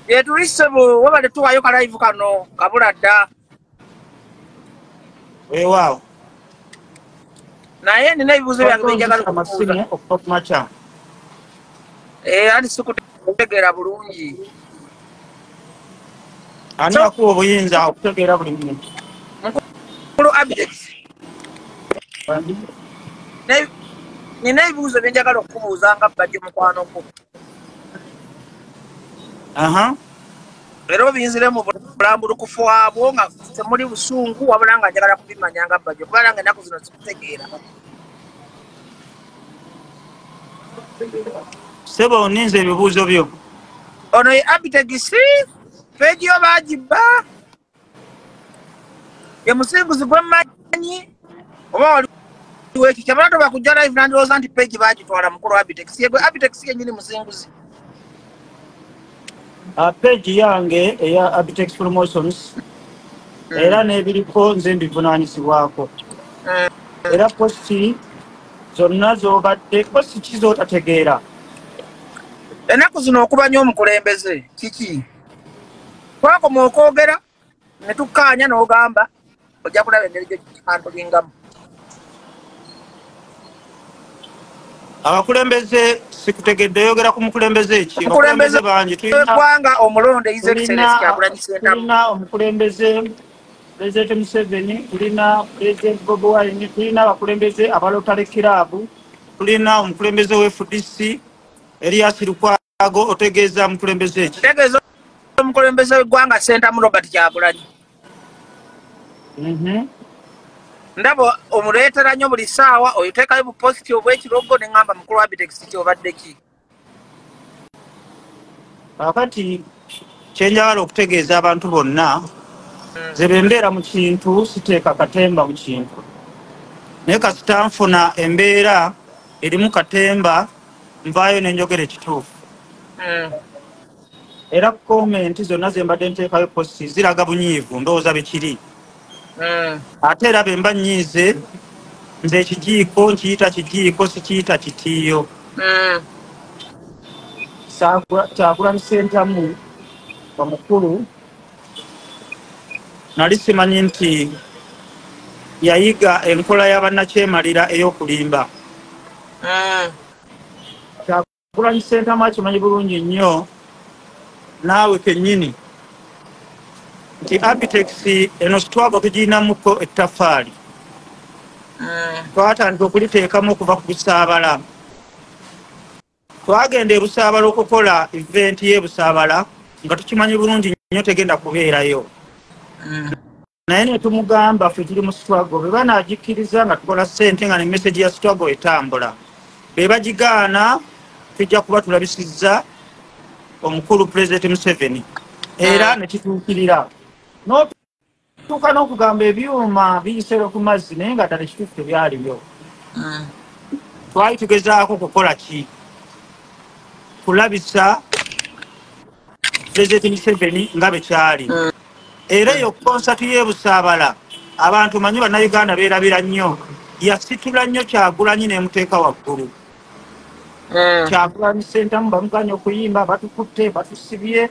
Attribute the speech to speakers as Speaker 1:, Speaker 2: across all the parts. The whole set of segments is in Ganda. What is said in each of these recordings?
Speaker 1: Yetulisebo wabale tuwayo ka live kano kabula dda.
Speaker 2: Wow.
Speaker 1: Naye nina ebibuuzo byange bye njagala okubuuza. Andi sikutegeera bulungi.
Speaker 2: Ani akuwa obuyinza okutegeera buli muntu?
Speaker 1: Mukulu Abtex. Nina ebibuuzo bye njagala okubuuza nga bajje mukwano gwo. Era obiyinzire mu bulambulukufu bwabwo nga temuli busungu wabula nga njagala kubimanya nga bajje kubanga ennaku zino zikutegeera.
Speaker 2: Sebo oninze ebibuuzo byo.
Speaker 1: Ono ye Abtex peegi yo baagibba. Ye musinguzi gwe mmanyi oba waliwo ekyo kyabala toba kujja live nandowooza nti peegi baagitwala mukulu Abtex. Ye gwe Abtex yennyini musinguzi.
Speaker 2: Page yange eya Abtex Promotions era n'ebiriko nze mbivunaanyizibwako. Era posti zonna z'obadde posti ki z'otategeera?
Speaker 1: Ennaku zino okubanya omukulembeze kiki? Twakoma okwogera ne tukkaanya n'ogamba ojja kulaba engeri gyekikantulingamu.
Speaker 2: Abakulembeze sikutegedde yogera ku mukulembeze ki?
Speaker 1: Abakulembeze bangi tulina omulonde His Excellency Kyagulanyi Ssentamu.
Speaker 2: Tulina omukulembeze President Museveni, tulina President Bobi Wine, tulina abakulembeze abalotale kirabu, tulina omukulembeze w'FDC Elias Lukwago. Otegeeza mukulembeze ki?
Speaker 1: Otegeeza omukulembeze w'eggwanga Ssentamu Robert Kyagulanyi. Ndaba omuleetera nnyo buli ssaawa oteekayo bupositi obw'ekirogo ne ŋŋamba mukulu Abtex kyobadde ki?
Speaker 2: Kakati kyenjagala okutegeeza abantu bonna ze bembeera mu kintu siteeka katemba mu kintu. Naye kasita nfuna embeera erimu katemba nvaayo ne njogera ekituufu. Era komenti zonna ze mbadde nteekayo posti ziraga bunyiivu ndowooza bikiri. Ate era be mba nnyiize nze ekijiiko nkiyita kijiiko sikiyita kitiiyo. Kyagulanyi Ssentamu omukulu nali simanyi nti yayiga enkola y'abannakyemalira ey'okulimba. Kyagulanyi Ssentamu akimanyi bulungi nnyo naawe kennyini nti Abtex eno sitwago tugirinamuko ettaffaali. Twatandika okuliteekamu okuva ku Busaabala. Twagenda e Busaabala okukola eventi y'e Busaabala nga tukimanyi bulungi nnyo tegenda kubeerayo. Naye ne tumugamba ffe tuli mu sitwago be banaagikkiriza nga tukola ssente nga ne message ya sitwago etambula. Be bagigaana tujja kuba tulabisizza omukulu President Museveni era ne kituukirira. N'otuuka n'okugamba ebyuma biyisero ku mazzi naye nga ddala ekituufu tebyaliyo. Twali tugezaako kukola ki? Kulabisa President Museveni nga bwe kyali. Era eyo konsati y'e Busaabala abantu manyi bannayuganda beerabira nnyo. Yasitula nnyo Kyagulanyi n'emuteeka waggulu. Kyagulanyi Ssentamu bamuganya okuyimba batukutte batusibye.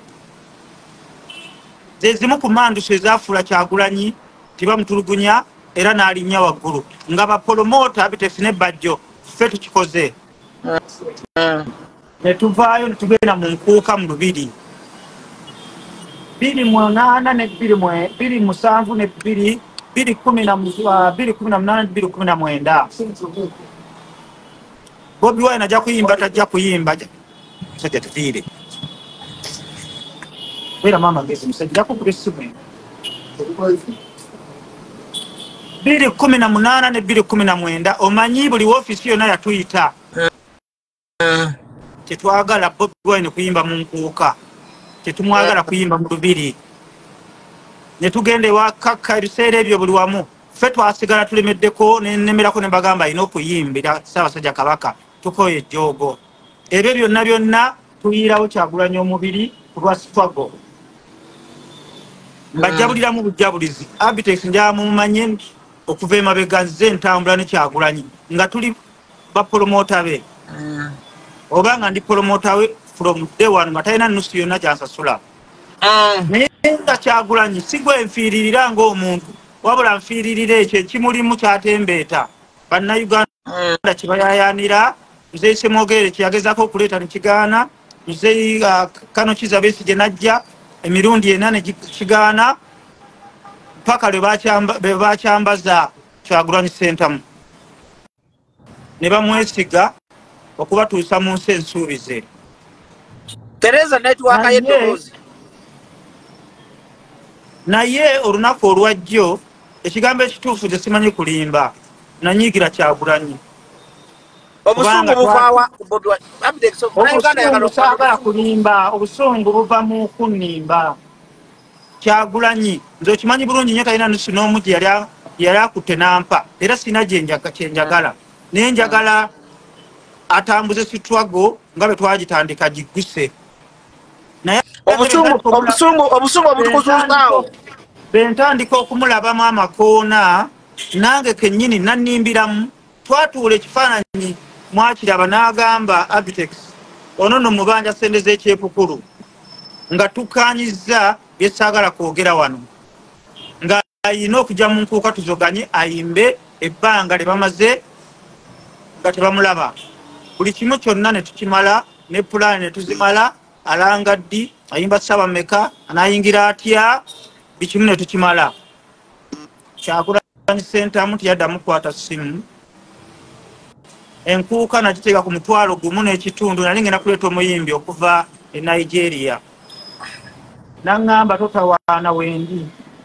Speaker 2: Ze zimu ku manduso ezaafuula Kyagulanyi tibamutulugunya era n'alinnya waggulu nga bapolomota Abtex ne Bajjo ffe tukikoze. Ne tuvaayo ne tugenda mu Nkuuka mu Lubiri 2008 ne 2007 ne 2018 Bobi Wine ajja kuyimba tajja kuyimba sajja tufiire. Wera mama gezi musajja ko kulisimu 2018 ne 2019 omanyi buli ofisi yonna yatuyita. Tetwagala Bobi Wine kuyimba mu Nkuuka, tetumwagala kuyimba mu Lubiri. Ne tugenda ewakakka ebiseera ebyo buli wamu ffe twasigala tulemeddeko nenemerako ne bagamba alina okuyimbira Ssaabasajja Kabaka tukoye ejjoogo. Ebyo byonna tuyiirawo Kyagulanyi omubiri ku lwa sitwago. Mbajjabuliramu bujjabulizi. Abtex njala mumanye okuva emabega nze ntambula ne Kyagulanyi nga tuli bapolomota be. Oba nga ndi polomota we from day one nga talina nnusu yonna gyansasula. naye nga Kyagulanyi si gwe nfiiririra ng'omuntu wabula nfiiririra ekyo ekimulimu kyatembeeta bannayuganda kibayayaanira. Muzeeyi Ssemwogere kyeyagezako okuleeta ne kigaana, Muzeeyi Kano Kizza Besigye najja emirundi ena ne kigaana paka lwe bakyambaza Kyagulanyi Ssentamu ne bamwesiga okubatuusa mu nsi ensuubize.
Speaker 1: Tereza network yeddoboozi.
Speaker 2: Naye olunaku olwajjo ekigambo ekituufu gye simanyi kulimba nanyiigira Kyagulanyi.
Speaker 1: Obusungu buvaawa Bobi Wine. Abtex
Speaker 2: saagala kulimba, obusungu buva mu kunnimba. Kyagulanyi nze okimanyi bulungi nnyo talina nusu n'omu gye yali akutte n'ampa era sina kyenjagala naye njagala atambuze sitwago nga bwe twagitandika gigguse. Naye
Speaker 1: obusungu obutukuzuuzaawo
Speaker 2: bentandika okumulabamu amakoona nange kennyini nannimbiramu. Twatuula ekifaananyi mwakiraba n'agamba Abtex ono nno mubanja sente z'ekyepukulu nga tukkaanyizza bye saagala kwogera wano nga ayina okujja mu Nkuuka tuzoganye ayimbe ebbanga lye bamaze nga tebamulaba. Buli kimu kyonna ne tukimala ne pulaani ne tuzimala. Alanga ddi ayimba ssaba mmeka anayingira atya buli kimu ne tukimala. Kyagulanyi Ssentamu teyaddamu kukwata ssimu. Enkuuka nagiteeka ku mutwalo gumu n'ekitundu nali ngenda kuleeta omuyimbi okuva e Nigeria. Naŋŋamba totawaana wendi.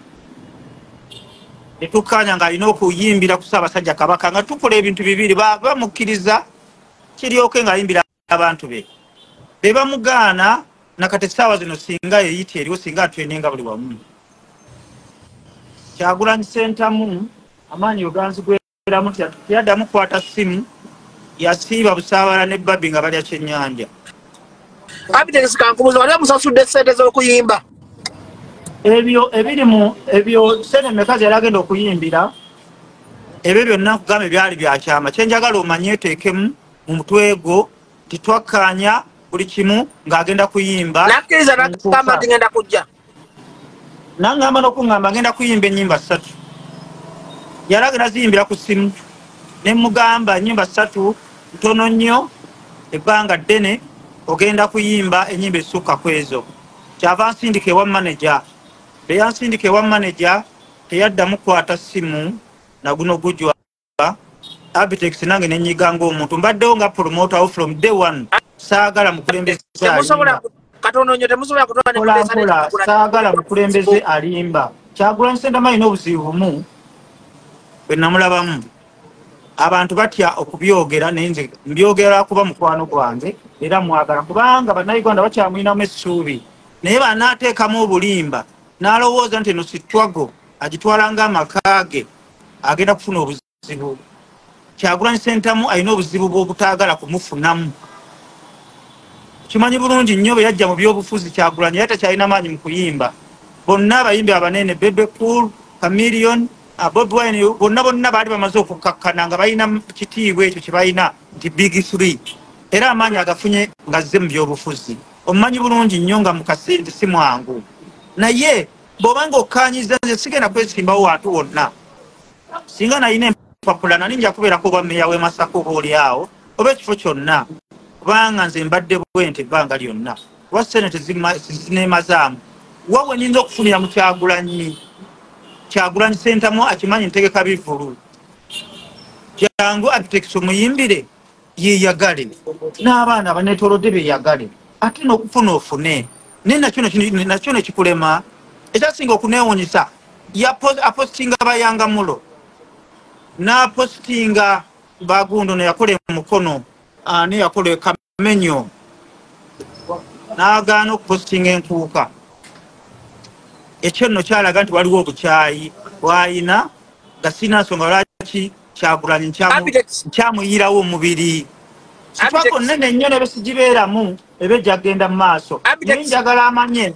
Speaker 2: Ne tukkaanya ng'alina okuyimbira ku Ssaabasajja Kabaka nga tukola ebintu bibiri bamukkiriza kiryoke ng'ayimbira abantu be. Be bamugaana nakati essaawa zino singa eyiti eriwo singa atwenenga buli wamu. Kyagulanyi Ssentamu amaanyi oganzigweramu teyaddamu kukwata ssimu. Yasiiba busaabala ne Babbi nga balya kyennyanja.
Speaker 1: Abtex kankubuza wali musasudde ssente z'okuyimba.
Speaker 2: Ebyo sente mmeka ze yali agenda okuyimbira ebyo byonna nkugamba byali byakyama. Kyenjagala omanye eteekemu mu mutwe gwo titwakkaanya buli kimu ng'agenda kuyimba.
Speaker 1: Nakkiriza n'agamba nti ngenda kujja.
Speaker 2: Naŋŋamba n'okuŋŋamba ngenda kuyimba ennyimba 3. Yali agenda ziyimbira ku ssimu ne mugamba ennyimba 3 ntono nnyo ebbanga ddene ogenda kuyimba ennyimba esukka ku ezo. Kyava nsindika ewa manager. Be yansindika ewa manager teyaddamu kukwata ssimu na guno gujwa. Abtex nange nenyiga ng'omuntu mbaddewo nga promoter from day one. Saagala mukulembeze alimba. Saagala mukulembeze alimba. Kyagulanyi Ssentamu alina obuzibu bumu bwe namulabamu. Abantu batya okubyogera naye nze mbyogera kuba mukwano gwange era mwagala kubanga bannayuganda bakyamulinamu essuubi. Naye banaateekamu obulimba n'alowooza nti eno sitwago agitwala ng'amaka ge agenda kufuna obuzibu. Kyagulanyi Ssentamu alina obuzibu bw'obutaagala kumufunamu. Kimanyi bulungi nnyo bwe yajja mu byobufuzi Kyagulanyi yali takyalina maanyi mu kuyimba. Bonna abayimbi abanene Bebe Cool, Chameleon, Bobi Wine bonna baali bamaze okukkakkana nga balina kitiibwa ekyo kye balina nti Big 3 era amaanyi agafunye ngazze mu byobufuzi. Omumanyi bulungi nnyo nga mu kasente si mwangu. Naye bw'obanga okkaanyiza nze sigenda kwesimbawo wantu wonna. Singa nalina empapula nali nja kubeerako obwa mmeeya w'e Masaka oba oli awo oba ekifo kyonna kubanga nze mbadde bwente ebbanga lyonna kuba ssente zineemazaamu. Wawe nnyinza okufunira mu Kyagulanyi. Kyagulanyi Ssentamu akimanyi ntegeka bivulu. Jangu Abtex omuyimbire yeeyagale n'abaana abaneetoolodde beeyagale ate n'okufuna ofune. Naye nakyo nekikulema. Ekyasinga okuneewuunyisa apostinga bayangamulo n'apostinga bagundo neyakola emukono ani yakola ekamenyo n'agaana okupostinga Enkuuka. Ekyo nno kyalaga nti waliwo obukyayi bw'ayina nga sina nsonga lwaki Kyagulanyi nkyamuyirawo omubiri. Sitwago nnene nnyo ne besigibeeramu ebejja agenda mu maaso. Naye njagala amanye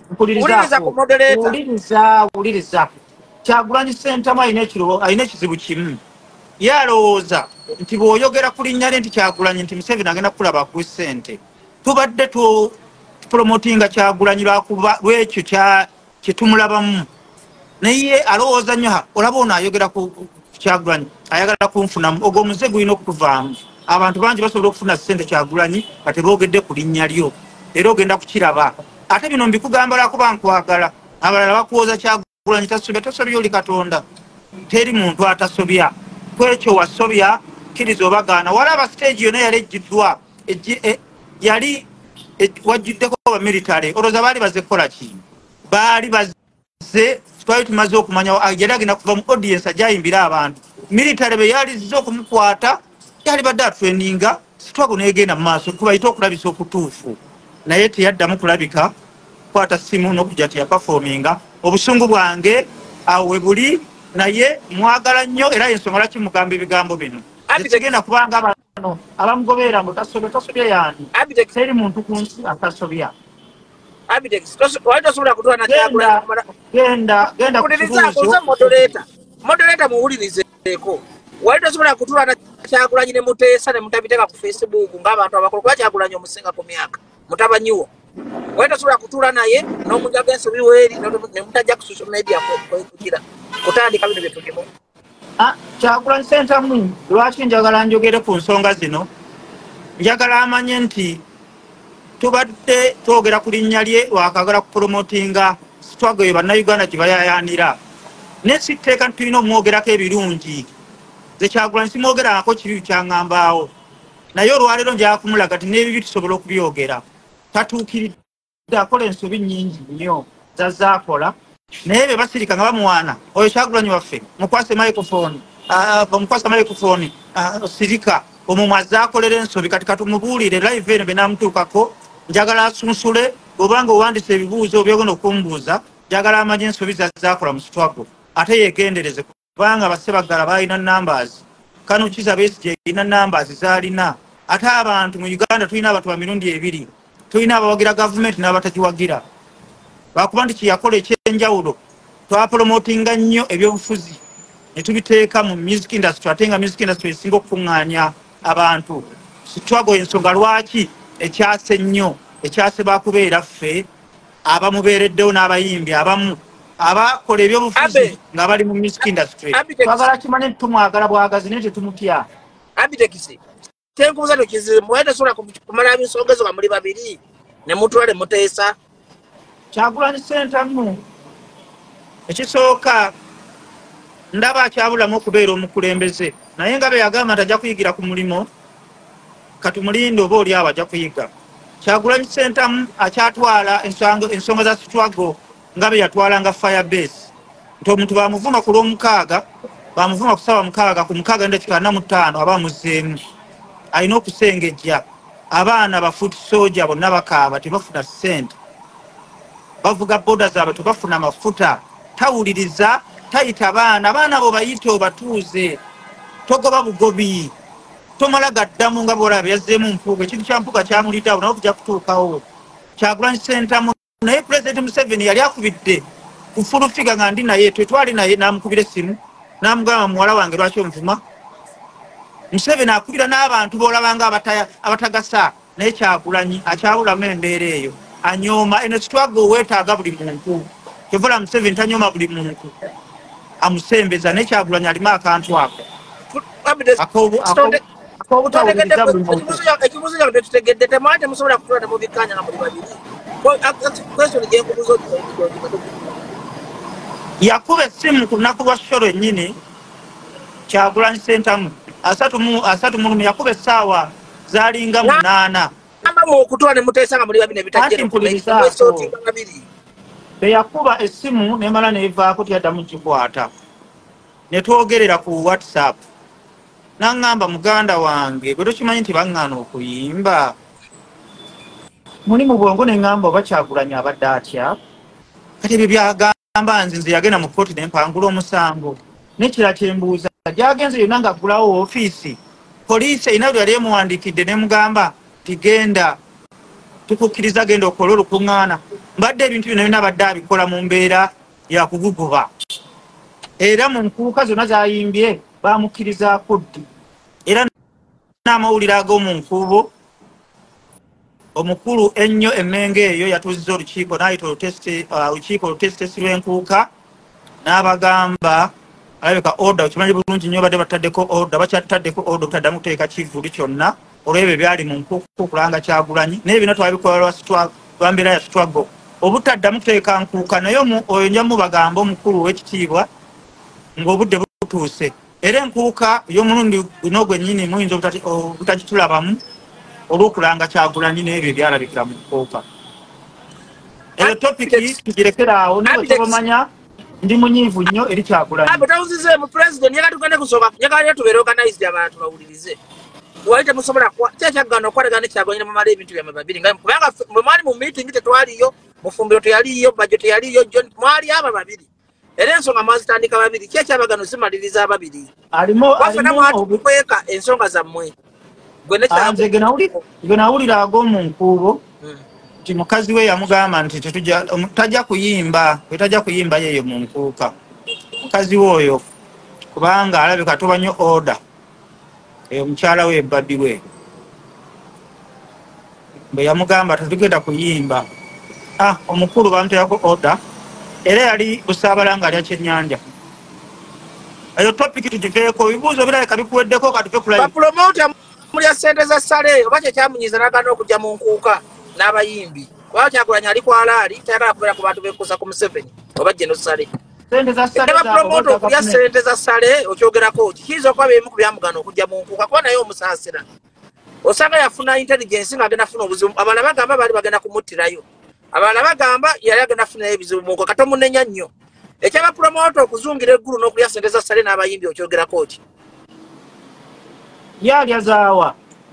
Speaker 2: wuliriza. Kyagulanyi Ssentamu alina ekizibu kimu. Ye alowooza nti bw'oyogera ku linnya lye nti Kyagulanyi nti Museveni agenda kulaba ku ssente. Tubadde tupromotinga Kyagulanyi lwakuba lwekyo kyetumulabamu naye alowooza nnyo olaba ono ayogera ku Kyagulanyi ayagala kunfunamu ogwo omuze gulina okutuvaamu abantu bangi basobola okufuna ssente Kyagulanyi kati boogedde ku linnya lyo era ogenda kukiraba ate bino mbikugamba lwakuba nkwagala abalala bakuwoza Kyagulanyi tasobya oli Katonda teri muntu atasobya kwekyo wasobya kkiriza obagaana walaba stage yonna yali ejjiddwa yali wajjuddeko abamilitale olowooza baali bazze kukola ki baali bazze twali tumaze okumanya yali agenda kuva mu audience ajayimbira abantu militale be yalizze okumukwata yali badde atreninga sitwago negenda mu maaso kubayita okulabisa okutuufu naye teyaddamu kulabika kwata simu n'okujja teyapafominga obusungu bwange awo we buli naye mwagala nnyo era ensonga lwaki mugamba ebigambo bino tekigenda kubanga abano abamugoberera mbu tasobya yani teri muntu ku nsi atasobya genda
Speaker 1: moderator muwulirizeeko wali tosobola kutuula na Kyagulanyi ne muteesa ne mutabiteeka ku Facebook ng'abantu abakulu kuba Kyagulanyi omusinga ku myaka mutabanyiwo wali tosobola kutuula naye n'omunjaga ensobi weeri ne mutajja ku social media kugira kutandika bino bye tulimu
Speaker 2: Kyagulanyi Ssentamu lwaki njagala njogere ku nsonga zino njagala amanye nti tubadde twogera ku linnya lye lwakagala kupromotinga struggle ye bannayuganda gye bayayaanira ne sitteeka tulina omwogerako ebirungi ze Kyagulanyi simwogerako kibi kyaŋŋambaawo naye olwaleero njagala kumulaga ti n'ebibi tusobola okubyogera tatuukiridde akola ensobi nnyingi nnyo zazaakola naye be basirika nga bamuwaana oyo Kyagulanyi waffe mukwasa microphone sirika omwo mwazaakolera ensobi kati katumubuulire live eno benamutuukako njagala asunsule obanga owandise ebibuuzo byogenda okumbuuza njagala amanye ensobi zazaakola mu struggle ate yegendereze kubanga bassebagala balina numbers Kanukiza Besigye alina numbers zaalina ate abantu mu Uganda tulina abantu ba mirundi ebiri tulina abawagira gavumenti n'abatagiwagira bakuba nti kiyakola ekyenjawulo twapromotinga nnyo ebyobufuzi ne tubiteeka mu music industry ate nga music industry esinga okukuŋŋaanya abantu struggle ensonga lwaki ekyase nnyo ekyase bakubeera ffe abamubeereddewo n'abayimbi abamu abakola ebyobufuzi nga bali mu music industry twagala kimanye nti tumwagala bwagazi naye tetumutya
Speaker 1: Abtex tenkubuza tokizibu mwe tasobola kumala ensonga ezo nga muli babiri ne mutwale muteesa
Speaker 2: Kyagulanyi Ssentamu ekisooka ndaba akyabulamu okubeera omukulembeze naye nga be yagamba nti ajja kuyigira ku mulimo katumulinde oba oli abo ajja kuyiga Kyagulanyi Ssentamu akyatwala ensonga za struggle nga be yatwalanga firebase nti omuntu bamuvuma ku lw'omukaaga bamuvuma ku ssaawa mukaaga ku mukaaga n'eddakiika 45 aba muzzeemu alina okusengejja abaana bafuuti soja bonna bakaaba tebafuna ssente bavuga boda zaabwe tebafuna mafuta tawuliriza tayita abaana abo bayite obatuuze togoba bugobi tomala gaddamu nga bwolaba yazzeemu Mpuuga ekintu kya Mpuuga kyamuliddawo nawe kujja kutuukawo Kyagulanyi Ssentamu naye President Museveni yali akubidde ku fulufiga nga ndi naye twetwali naye n'amukubira essimu n'amugamba muwala wange lwaki omuvuma Museveni akubira n'abantu boolabanga abatagasa naye Kyagulanyi akyabulamu embeera eyo anyooma eno struggle weetaaga buli muntu kyevula Museveni tanyooma buli muntu amusembeza naye Kyagulanyi alimu akantu ako ak'obutawuliriza buli muntu
Speaker 1: ekibuuzo kyange tetutegedde temwate musobola kutula ne mubikkaanya nga muli babiri question gyenkubuuza
Speaker 2: yakuba essimu ku lunaku lwa ssolo ennyini Kyagulanyi Ssentamu asatu mu yakuba essaawa zaalinga 8
Speaker 1: okutwala ne muteesa nga muli babiri
Speaker 2: nebitajeesooti beyakuba essimu nemala neevaako teyaddamu gikwata ne twogerera ku WhatsApp naŋŋamba muganda wange gwe tokimanyi nti baŋŋaana okuyimba muli mu bwongo ne ŋŋamba oba Kyagulanyi abadde atya kati ebyo byagamba nze yagenda mu kkooti ne mpangula omusango nekira kyembuuza gyagenze yonna ng'aggulawo woofiisi poliisi erina bwe yali emuwandiikidde ne mugamba tigenda tukukkiriza genda okola olukuŋŋaana mbadde ebintu byonna byonna badde abikola mu mbeera ya kuguguba era mu nkuuka zonna zayimbye bamukkirizaako ddi era n'amawulire ag'omu nkuubo omukulu ennyo emmenge eyo yatuuzizza olukiiko n'ayita olukiiko olutesitesi lw'enkuuka n'abagamba alabika order okimanyi bulungi nnyo badde bataddeko order bakyataddeko order obutaddamu kuteeka kivulu kyonna olw'ebyo byali mu nkuuka okulanga Kyagulanyi naye bino twabikola lwa mbeera ya struggle obutaddamu kuteeka nkuuka naye oyo njamu bagamba omukulu w'ekitiibwa ng'obudde butuuse era enkuuka y'omulundi guno gwennyini muyinza obutagitulabamu olw'okulanga Kyagulanyi n'ebyo byalabikira mu nkuuka eyo topiki tugirekera awo naye tobamanya ndi munyiivu nnyo eri Kyagulanyi
Speaker 1: tawuzize mu president njagala tugende kusooka njagala tubeere organized abantu bawulirize wali temusobola kyakyagana okwalagana Kyagulanyi nemumala ebintu byammwe babiri kubanga bwe mwali mu meeting tetwaliyo mufumbiro teyaliyo bajjo teyaliyo John mwali aba babiri era ensonga mwazitandika babiri kyekyabagano zimaliriza ababiri kweka ensonga zammwe
Speaker 2: gwe nawulira ag'omu nkuubo nti mukazi we yamugamba nti tajja kuyimba wetajja kuyimba yeeyo mu nkuuka mukazi we oyo kubanga alabika toba nnyo order eyo mukyala we Bobi we bwe yamugamba tetugenda kuyimba omukulu bamuteerako order era yali busaabala ng'alya kyennyanja eyo topiki tugiveeko ebibuuzo birabika bikuweddeko katuve kulayo
Speaker 1: bapromota mulya ssente za ssale oba kyekyamunyiza n'agana okujja mu nkuuka n'abayimbi kuba Kyagulanyi ali kwalaali tayagala kubeera ku bantu bekuusa ku Museveni oba jje no ssale bapromota okulya ssente za ssale okyogerako kiyinza okuba byemu ku byamugana okujja mu nkuuka kuba naye omusaasira osanga yafuna intelligence ng'agenda afuna obuzibu abalala bagamba baali bagenda kumuttirayo abalala bagamba yali agenda afunayo ebizibu mu nkuuka kati omunenya nnyo ekyabapromota okuzungira eggulu n'okulya ssente za ssale n'abayimbi okyogerako ki
Speaker 2: yalya zaawa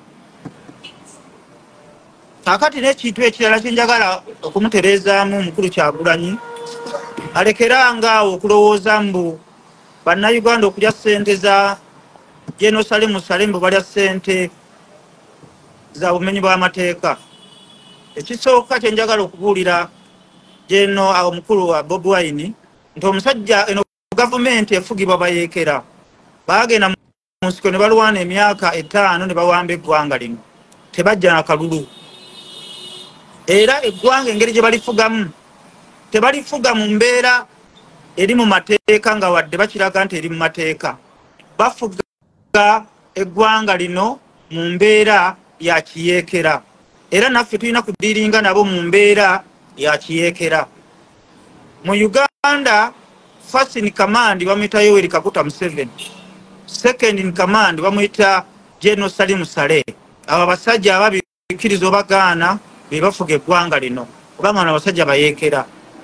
Speaker 2: kakati n'ekintu ekirala kyenjagala okumutereezaamu omukulu Kyagulanyi alekeranga okulowooza mbu bannayuganda okulya ssente za Jerusalemu mbu balya ssente za bumenyi bw'amateeka ekisooka kyenjagala okubuulira jeno omukulu wa Bobi Wine nti omusajja eno gavumenti efugibwa bayeekera baagenda mu nsiko ne balwana emyaka 5 ne bawamba eggwanga lino tebajja nakalulu era eggwanga engeri gye balifugamu tebalifuga mu mbeera eri mu mateeka nga wadde bakiraga nti eri mu mateeka bafuga eggwanga lino mu mbeera ya kiyeekera era naffe tulina kudiiringa nabo mu mbeera ya kiyeekera mu Uganda first in command bamuyita Yoweri Kaguta Museveni second in command bamuyita General Salim Saleh abo abasajja ababikiriza obagaana be bafuga eggwanga lino kubanga abasajja bayeekera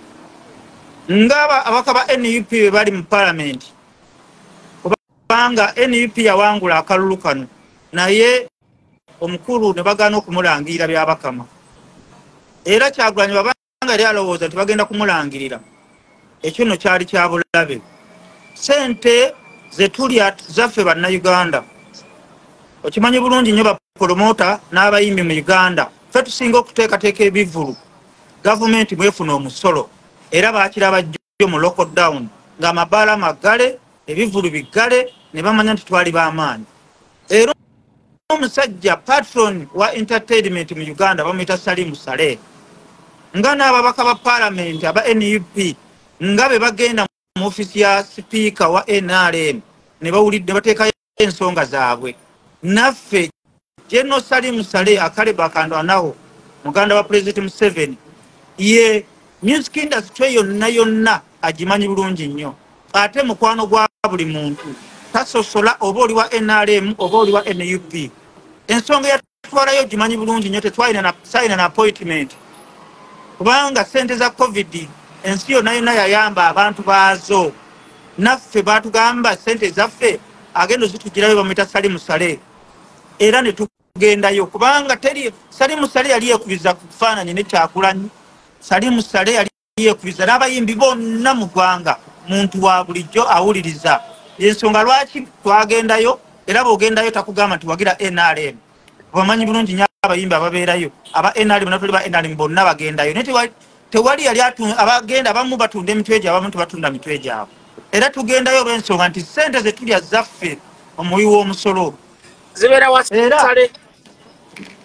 Speaker 2: ngaba abaka ba NUP be bali mu parliament kubanga NUP yawangula akalulu kano naye omukulu ne bagaana okumulangirira byabakama era Kyagulanyi babanga yali alowooza nti bagenda kumulangirira ekyo nno kyali kya bulabe sente ze tulya zaffe bannayuganda okimanyi bulungi nnyo bapromota n'abayimbi mu Uganda ffe tusinga okuteekateeka ebivulu gavumenti mwefuna omusolo era baakiraba jjo mu lockdown ng'amabaala magale ebivulu bigale ne bamanya nti twali b'amaanyi era omusajja patron wa entertainment mu Uganda bamuyita Salim Saleh nga n'ababaka ba parliament aba NUP nga be bagenda mu ofisi ya speaker wa NRM ne bawulidde bateekayo ensonga zaabwe naffe General Salim Saleh akale bakandwa nawo muganda wa President Museveni ye music industry yonna agimanyi bulungi nnyo ate mukwano gwa buli muntu tasosola oba oli wa NRM oba oli wa NUP ensonga yatwalayo gimanyi bulungi nnyo tetwalina na appointment kubanga sente za covid ensi yonna yonna yayamba abantu baazo naffe batugamba sente zaffe agendo zitugirayo bamuyita Salim Saleh era ne tugendayo kubanga teri Salim Saleh yali yekubiza ku kufaananyi ne Kyagulanyi Salim Saleh yali yekubiza n'abayimbi bonna mu ggwanga muntu wa bulijjo awuliriza ensonga lwaki twagendayo era bw'ogendayo takugamba nti wagira NRM bamanyi bulungi nnyo abayimbi ababeerayo aba NRM natuli ba NRM bonna bagendayo naye tewali yali abagenda abamu batunda emitwe gyabwe abamu tebatunda mitwe gyabwe era tugendayo olw'ensonga nti ssente ze tulya zaffe omuwi w'omusolo
Speaker 1: zibeera wasale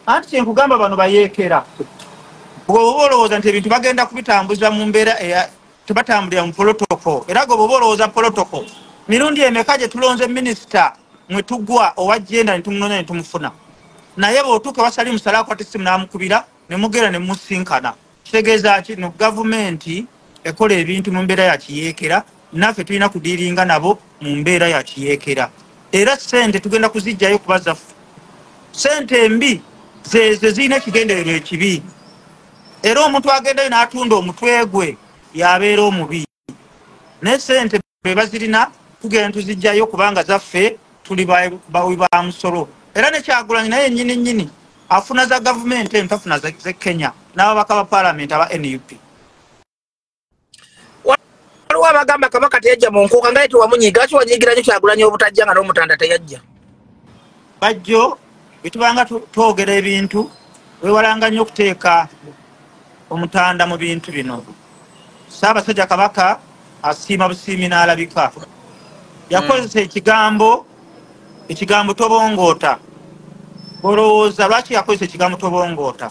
Speaker 2: anti kyenkugamba bano bayeekera bw'oba olowooza nti ebintu bagenda kubitambuza mu mbeera tebatambulira mu polotoko era gwe bw'oba olowooza polotoko mirundi emeka gye tulonze minisita mwe tugwa owajjenda ne tumunonya ne tumufuna naye bw'otuuka wasali musala akwata essimu n'amukubira ne mugenda ne musinkana kitegeeza ki no gavumenti ekola ebintu mu mbeera ya kiyeekera naffe tulina kudiiringa nabo mu mbeera ya kiyeekera era ssente tugenda kuzijjayo kubazaffe ssente embi ze zirina ekigendererwa ekibi era omuntu agendayo n'atunda omutwe gwe yabeera omubi naye ssente be bazirina tugenda tuzijjayo kubanga zaffe tuli bawi ba musolo era ne Kyagulanyi naye nnyini afuna za gavumenti ento afuna ze Kenya n'ababaka ba paalamenti aba NUP.
Speaker 1: Waliwo abagamba Kabaka teyajja mu Nkuuka nga tewamunyiga lwaki wanyigira nnyo Kyagulanyi obutajja nga n'Omutanda teyajja?
Speaker 2: Bajjo bwe tubanga twogera ebintu weewalanga nnyo okuteeka Omutanda mu bintu bino. Ssaabasajja Kabaka asiima busiimi n'alabika. Yakozesa ekigambo tobongoota. Olowooza lwaki yakozesa ekigambo tobongoota?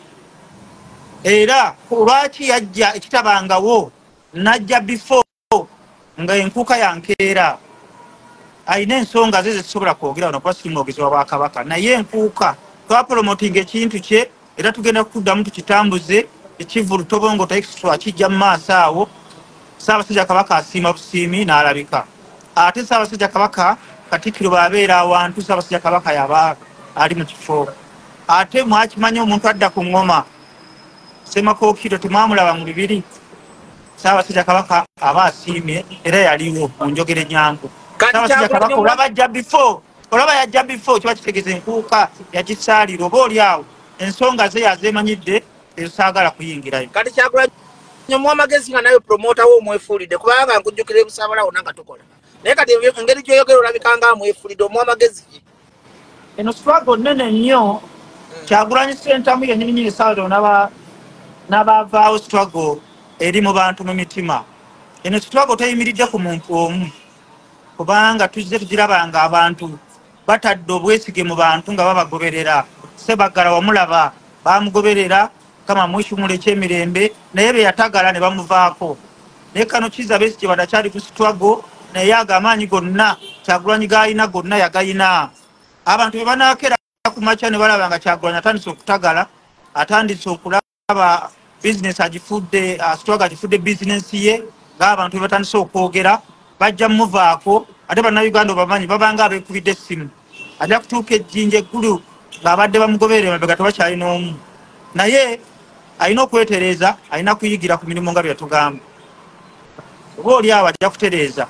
Speaker 2: Era lwaki yajja ekitabangawo najja before nga Enkuuka yankeera ayina ensonga ze zisobola kwogera wano kuba siri mwogezi wa Bwakabaka naye Enkuuka twapolomotinga ekintu kye era tugenda kuddamu tukitambuze ekivulu tobongoota extra kijja mu maaso awo. Ssaabasajja Kabaka asiima busiimi n'alabika ate Ssaabasajja Kabaka Katikkiro bw'abeera awantu Ssaabasajja Kabaka yaba ali mu kifo ate mwakimanyi omuntu adda ku ngoma Semakookiro temwamulaba mu bibiri Ssaabasajja Kabaka aba asiimye era yaliwo mu njogera ennyangu. Ssaabasajja Kabaka olaba yajja before kiba kitegeeza Enkuuka yagisaalira oba oli awo ensonga ze yazemanyidde esaagala kuyingirayo.
Speaker 1: Kati Kyagulanyi omwamagezi nga nawe promota wo omwefuulidde kubanga nkujjukira ebusaabala wonna nga tukola naye kati engeri gy'oyogera olabika nga amwefuulidde omwamagezi ki?
Speaker 2: Eno struggle nnene nnyo Kyagulanyi ssentamu yennyininyini Saado n'abavaawo struggle eri mu bantu mu mitima. Eno struggle teyimiridde ku muntu omu kubanga tuzze tugirabanga abantu batadde obwesige mu bantu nga babagoberera. Ssebaggala wamulaba bamugoberera kama mwishumule ky'emirembe naye be yatagala ne bamuvaako. Naye Kano Kizza Besigye badakyali ku struggle naye agamaanyi gonna Kyagulanyi g'alina gonna yagayina. Abantu be banaakera ku makya ne balaba nga Kyagulanyi atandise okutagala atandise okulaba business agifudde struggle agifudde business ye ng'abantu be batandise okwogera bajja muvaako ate bannayuganda obamanyi babanga abeekubidde essimu ajja kutuuka ejjinja eggulu ng'abadde bamugoberera mabega tebakyalina omu naye alina okwetereeza alina kuyigira ku mirimu nga bye tugamba oba oli awo ajja kutereeza.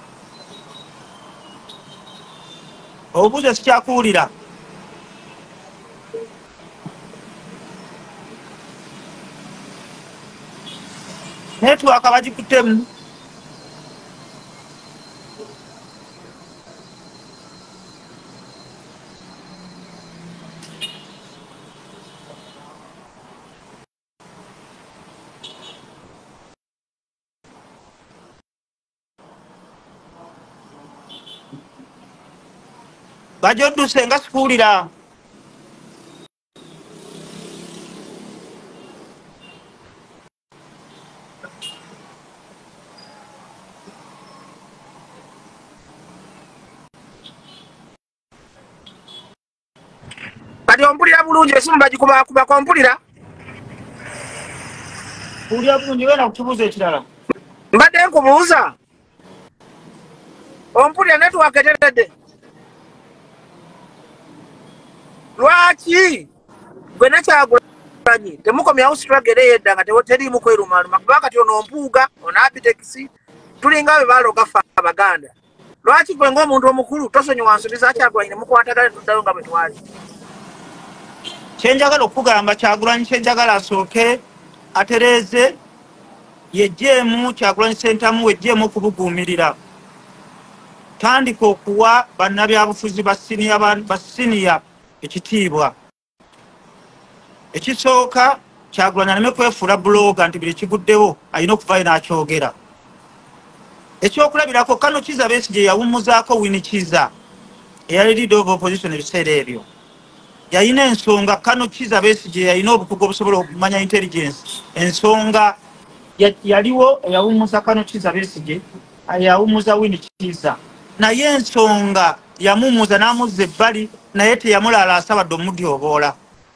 Speaker 2: Obuuza sikyakuwulira netwaka bagikuttemu bajodduse nga sikuwulira.
Speaker 1: Kati ompulira bulungi esimu bagikubakuba kompulira?
Speaker 2: Mpulira bulungi wena kukibuuza ekirala.
Speaker 1: Mbadde nkubuuza. Ompulira network eteredde. Lwaki gwe ne Kyagulanyi temukomyawo struggle ey'edda nga teriimu kwerumaaluma kuba kati ono Mpuuga ono Abtex tulinga be baaloga ffe Abaganda. Lwaki gwe ng'omuntu omukulu tosonyiwa nsuubiza Kyagulanyi ne mukwatagana tuddayo nga bwe twali?
Speaker 2: Kyenjagala okugamba Kyagulanyi kyenjagala asooke atereeze yejjeemu Kyagulanyi ssentamu wejjeemu okubuguumirira. Tandika okuwa bannabyabufuzi basiniya ekitiibwa. Ekisooka Kyagulanyi aleme kwefuula buloga nti buli kiguddewo alina okuvaayo n'akyogera. Ekyokulabirako Kano Kizza Besigye yawummuzaako Winnie Kizza eyali leader of opposition ebiseera ebyo. yayina ensonga Kano Kiza Besigye yayina obukugu obusobola okumanya intelligence ensonga yaliwo eyawumuza Kano Kiza Besigye yawumuza Wini Kiza naye ensonga yamumuza n'amuzza ebbali naye teyamulala asabadde omudyoboola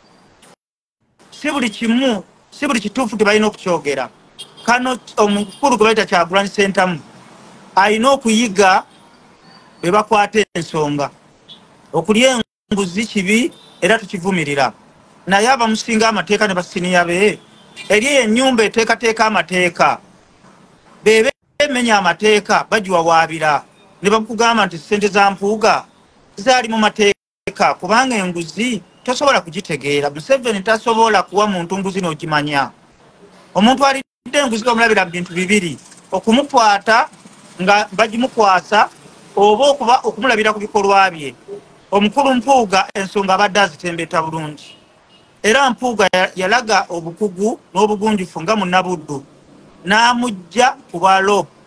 Speaker 2: si buli kituufu tebalina okukyogera Kano omukulu gwe bayita Kyagulanyi Ssentamu alina okuyiga be bakwata ensonga okulya enguzi kibi era tukivumirira naye abamusinga amateeka ne basiniya be eri ennyumba eteekateeka amateeka bebe emenya amateeka bagiwawaabira ne bakugamba nti ssente za Mpuuga zaali mu mateeka kubanga enguzi tosobola kugitegeera Museveni tasobola kuwa muntu nguzi n'ogimanya omuntu alidde enguzi omulabira bintu bibiri okumukwata nga bagimukwasa oba okuba okumulabira ku bikolwa bye omukulu Mpuuga ensonga abadde azitembeta bulungi era Mpuuga yalaga obukugu n'obugunjufu nga munnabuddu n'amujja ku bwa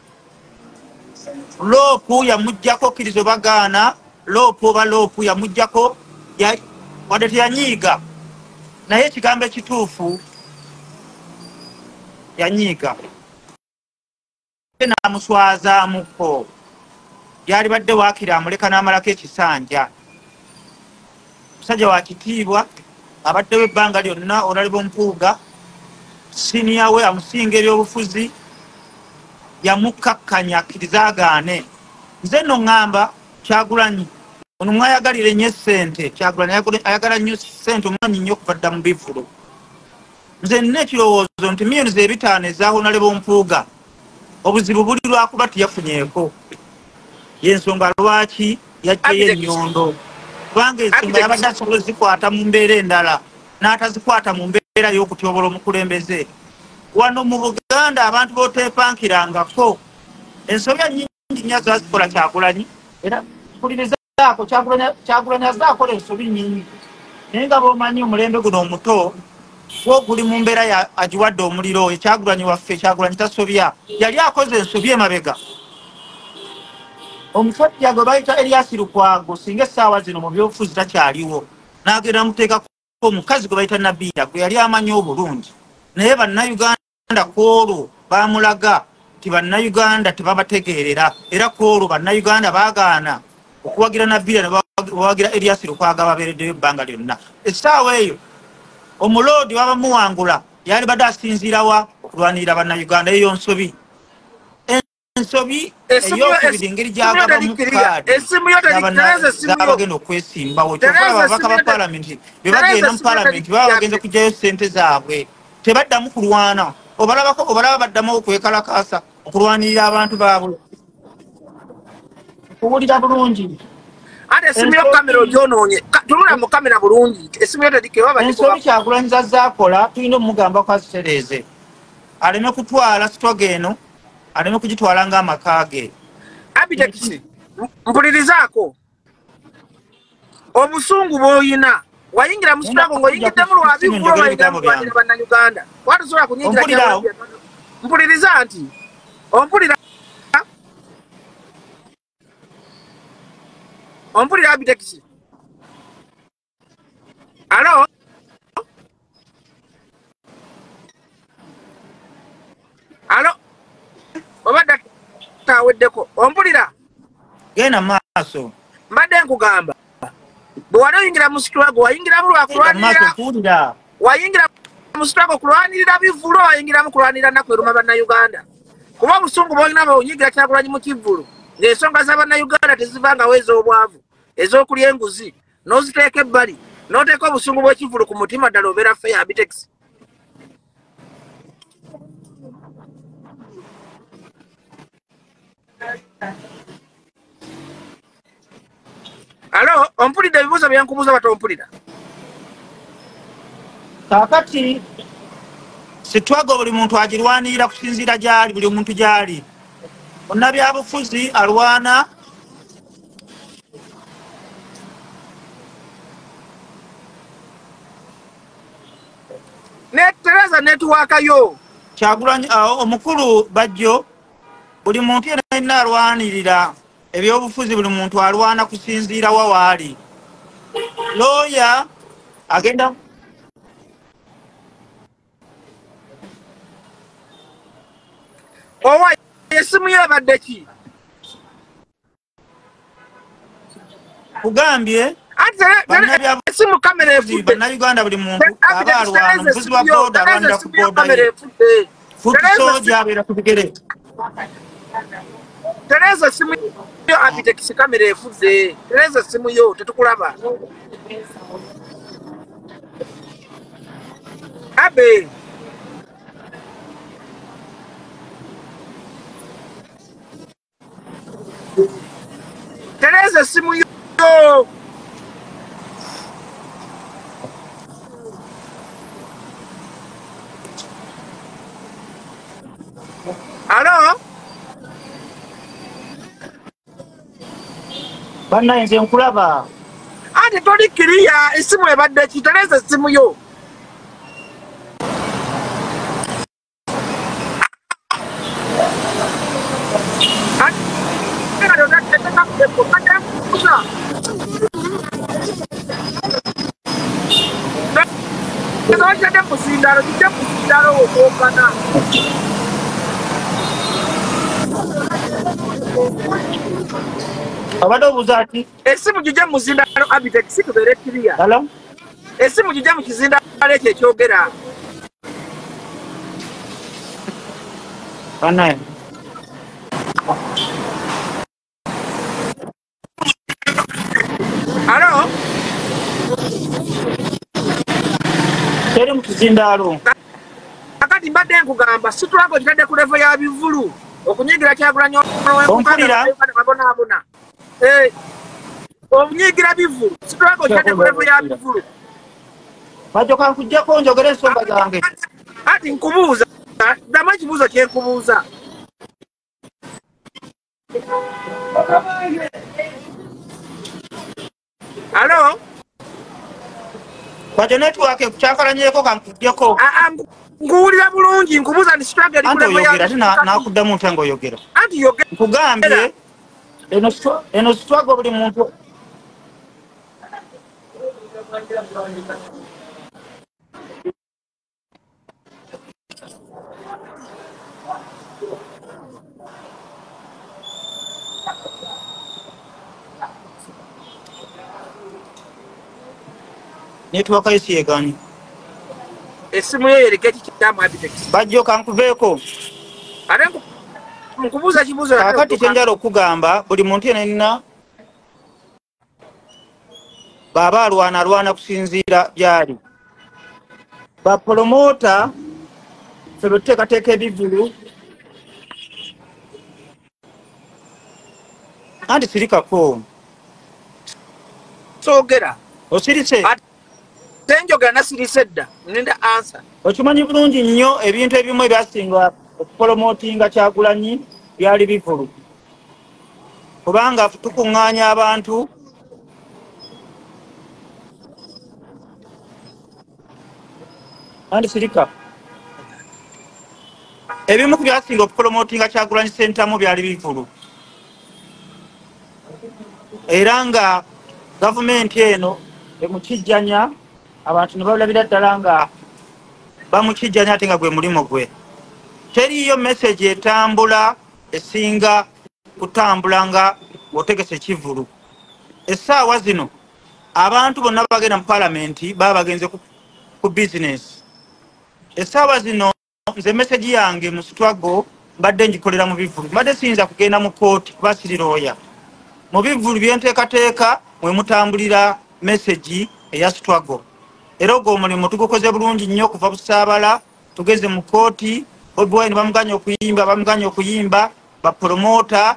Speaker 2: loopu yamujjako kkirizo bagaana loopu yamujjako wadde teyanyiiga naye ekigambo ekituufu yanyiiga n'amuswazaamuko yali badde waakira amuleka n'amalako ekisanja musajja wa kitiibwa abaddewo ebbanga lyonna olaliba Mpuuga siniya we amusinga ebyobufuzi yamukkakkanya akkiriza agaane nze nno ŋŋamba Kyagulanyi ono mwayagalira ennyo ssente Kyagulanyi ayagala nnyo ssente omwanyi nnyo okubadda mu bivulo nze nina ekirowoozo nti miliyoni ze5 ezahonaleba Mpuuga obuzibu buli lwakuba teyafunyeeko yensonga lwaki yajjeyo ennyondo kubanga ensonga yabadde asobola zikwata mu mbeera endala n'atazikwata mu mbeera y'okutyobola omukulembeze wano mu Buganda abantu bootepankirangako ensobya nnyingi nnyo zazikola Kyagulanyi era mpulirizaako Kyagulanyi azaakola ensobi nnyingi naye nga b'omanyi omulembe guno omuto gwo guli mu mbeera agiwadde omuliro Kyagulanyi waffe Kyagulanyi tasobya yali akoze ensobi emabega omusajja gwe bayita Elias Lukwago singa essaawa zino mu byobufuzi takyaliwo n'agenda muteekako omukazi gwe bayita Nabiira gwe yali amanyi obulungi naye bannayuganda kwolwo baamulaga nti bannayuganda tebabategeerera era kwolwo bannayuganda baagaana okuwagira Nabiira ne bawagira Elias Lukwago ababeereddeyo ebbanga lyonna essaawa eyo omuloodi wabamuwangula yali badde asinziirawa okulwanirira bannayuganda eyo nsobi ensobi ey'okubiri engeri gyagabamu kaadi zabagenda okwesimbawo kyokala ababaka ba paalamenti be bagenda mu paalamenti baba bagenza kugyayo ssente zaabwe tebaddamu kulwana obalaba baddamu okwekalakaasa okulwanirira abantu baabwe okuwulira bulungi
Speaker 1: ate esimu yo kamera ogyonoonye tulula mu kamera bulungi esimu yo tedikewa
Speaker 2: ensobi Kyagulanyi zazaakola tulina omugamba ko azitereeze aleme kutwala sitoga eno aleme kugitwala ng'amaka ge
Speaker 1: Abtex mpulirizaako obusungu bw'oyina wayingira mu sitago ng'oyingiddemu lwabivulo wayingira mu kulwanira bannayuganda watusobola kunyingira mpuliriza nti ompulira Abtex alo obadde taweddeko ompulira
Speaker 2: genda maaso
Speaker 1: mbadde nkugamba bwe wali oyingira mu sitwago wayingiramu lwakulwanirira wayingira mu sitwago kulwanirira bivulo wayingiramu kulwanirira nnaku eruma bannayuganda kuba obusungu bwolina bwonyigira Kyagulanyi mu kivvulu ng'ensonga z'abannayuganda tezivangawo ez'obwavu ez'okulya enguzi n'oziteeka ebbali n'oteeka obusungu bw'ekivvulu ku mutima ddala obeera ffe Abtex alo ompulidde ebibuuzo byankubuuza batompulira
Speaker 2: kaakati sitwago buli muntu agirwanirira kusinziira gyali buli muntu gyali munnabyabufuzi alwana
Speaker 1: netereza netuwaakayo
Speaker 2: Kyagulanyi omukulu bajjo buli muntu yenna alwanirira ebyobufuzi buli muntu alwana kusinziira wawaali looya agenda
Speaker 1: owa esimu yabadde ki
Speaker 2: kugambye
Speaker 1: esimu kamera efudde
Speaker 2: bannayuganda buli muntu aba alwana omuvuzi wa booda alwanira ku booda ye futi soja abeera ku bigere
Speaker 1: Tereza simu yo Abtex kamera efudde Tereza simu yo tetukulaba abe Tereza simu yo Alo
Speaker 2: banna nze nkulaba
Speaker 1: ate toli kiriya esimu ebadde ki Tereza simu yo
Speaker 2: obadde obuuza ati
Speaker 1: esimu gijja muzindalo Abtex tubeere kiriya esimu gijja mu kizindalo ekyo ekyogera
Speaker 2: bannaye
Speaker 1: alo
Speaker 2: teri mu kizindaalo
Speaker 1: akati mbadde nkugamba situlako kitadde ku levo ya bivulu okunyigira Kyagulanyi babonaabona okunyigira bivulu situlako kitadde ku levo ya bivulu
Speaker 2: bajoka nkujjako njogera ensonga zange
Speaker 1: ati nkubuuza ddamu ekibuuzo kyenkubuuza alo
Speaker 2: bajo netwake kyakalanyeko kankujjako
Speaker 1: nkuwulira bulungi nkubuuza nti situlako eri ku levo ya
Speaker 2: ate nakuddamu ntya ngaoyogera
Speaker 1: anti yogera
Speaker 2: nkugambye eno sitwago buli muntu netwaka yesiyeganye
Speaker 1: esimu yo yereka ekikyamu Abtex
Speaker 2: bajjo kankuveeko
Speaker 1: ate nkubuuza kibuuzo
Speaker 2: kakati kyenjala okugamba buli muntu yenna baba alwana kusinziira byali bapromota febe tuteekateeka ebivulu anti sirikako
Speaker 1: soogera
Speaker 2: osirise
Speaker 1: tenjogera nasirise dda nenda ansa
Speaker 2: okimanyi bulungi nnyo ebintu ebimu ebyasinga okupromotinga Kyagulanyi byali bivulu kubanga tukuŋŋaanya abantu anti sirika ebimu ku byasinga okupromotinga Kyagulanyi sentamu byali bivulu era nga gavumenti eno emukijjanya abantu ne balabira ddala nga bamukijjanya ate nga gwe mulimo gwe teriyo message etambula esinga kutambula nga otegese kivulu essaawa zino abantu bonna bagenda mu palamenti baba bagenze ku business essaawa zino nze message yange mu struggle mbadde ngikolera mu bivulu mbadde siyinza kugenda mu kooti kuba siri looya mu bivulu byenteekateeka mwe mutambulira message eya struggle era ogwo omulimu tugukoze bulungi nnyo kuva busaabala tugeze mu kooti Bobi Wine bamuganya okuyimba bapromota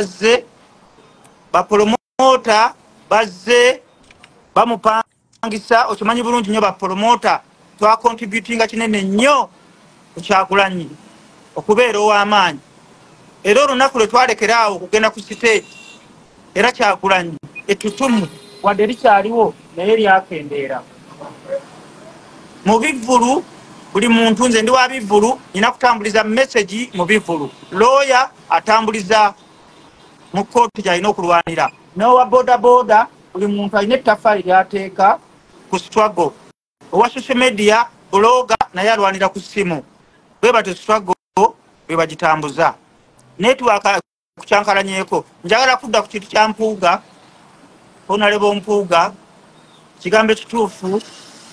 Speaker 2: bazze bamupangisa okimanyi bulungi nnyo bapromota twakontributinga kinene nnyo ku Kyagulanyi okubeera ow'amaanyi era olunaku lwe twalekeraawo okugenda ku stage era Kyagulanyi ettutumu wadde likyaliwo naye lyakendeera mu bivulu buli muntu nze ndi wa bivulu nina kutambuliza message mu bivulu looya atambuliza mu kooti gy'alina okulwanira n'owa boda buli muntu alina ettaffaali lyateeka ku struggle owa social media bloga naye alwanira ku ssimu bwe bate struggle bwe bagitambuza network kucyankalanyeko njagala kudda ku kintu kya Mpuuga Honorable Mpuuga kigambo kituufu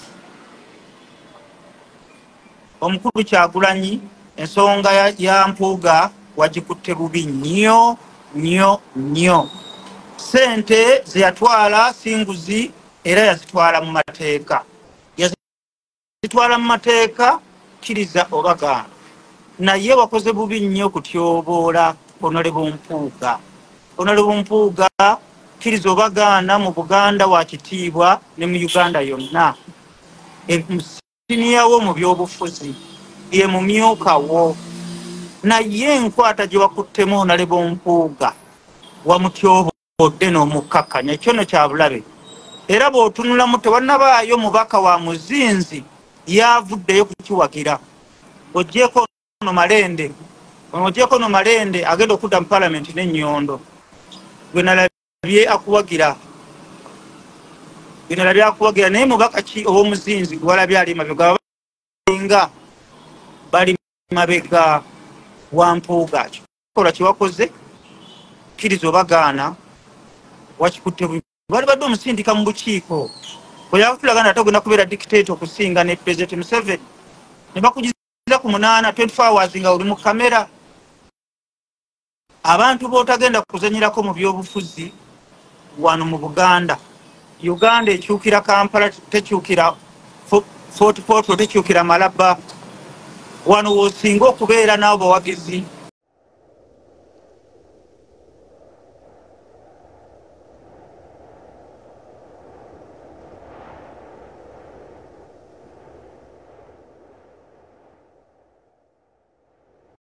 Speaker 2: omukulu Kyagulanyi ensonga ya Mpuuga wagikutte bubi nnyo sente zeyatwala singuzi era yazitwala mu mateeka kiriza obagaana naye wakoze bubi nnyo kutyoboola Honorable Mpuuga kiriza obagaana mu Buganda wa kitiibwa ne mu Uganda yonna siniyawo mu byobufuzi ye mumyukawo naye enkwata gye wakuttemu Honorable Mpuuga wamutyobodde n'omukkakanya ekyono kya bulabe era bw'otunulamu tewannabaayo mubaka wa muzinzi yavuddeyo kukiwagira ogyeko no Malende agenda okudda mu palamenti n'ennyondo gwe nalabye akuwagira naye mubaka ki ow'omuzinzi gwe walabye ali mabega nga bali mabega wa Mpuuga kikola kyewakoze kiriza obagaana wakikutte bali badde omusindika mu bukiiko bwe yakutulaga nate ogenda kubeera dictator okusinga ne President Museveni ne bakugiza ku 8 24 hours nga oli mu kamera abantu bootagenda kuzanyirako mu byobufuzi wano mu Buganda Uganda ekyukira Kampala tekyukira Fort Portal tekyukira Malaba wano wosinga okubeera n'abo bawagizi